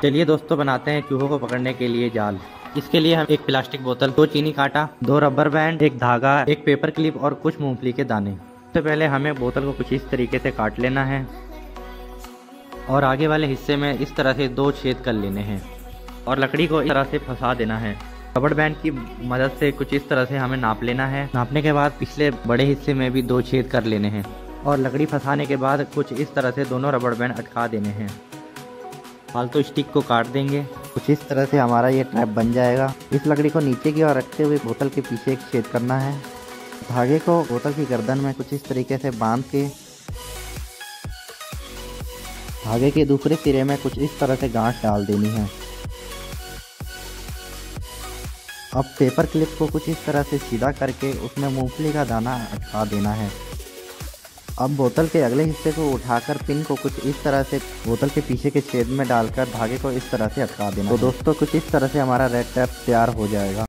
चलिए दोस्तों, बनाते हैं चूहों को पकड़ने के लिए जाल। इसके लिए हम एक प्लास्टिक बोतल, 2 चीनी काटा, 2 रबर बैंड, एक धागा, एक पेपर क्लिप और कुछ मूंगफली के दाने। सबसे पहले हमें बोतल को कुछ इस तरीके से काट लेना है और आगे वाले हिस्से में इस तरह से 2 छेद कर लेने हैं और लकड़ी को इस तरह से फंसा देना है। रबर बैंड की मदद से कुछ इस तरह से हमें नाप लेना है। नापने के बाद पिछले बड़े हिस्से में भी 2 छेद कर लेने हैं और लकड़ी फंसाने के बाद कुछ इस तरह से दोनों रबर बैंड अटका देने हैं। फालतू स्टिक को काट देंगे। कुछ इस तरह से हमारा ये ट्रैप बन जाएगा। इस लकड़ी को नीचे की ओर रखते हुए बोतल के पीछे एक छेद करना है। धागे को बोतल की गर्दन में कुछ इस तरीके से बांध के धागे के दूसरे सिरे में कुछ इस तरह से गांठ डाल देनी है। अब पेपर क्लिप को कुछ इस तरह से सीधा करके उसमें मूंगफली का दाना अटका देना है। अब बोतल के अगले हिस्से को उठाकर पिन को कुछ इस तरह से बोतल के पीछे के छेद में डालकर धागे को इस तरह से अटका देना। तो दोस्तों, कुछ इस तरह से हमारा रेड टैप तैयार हो जाएगा।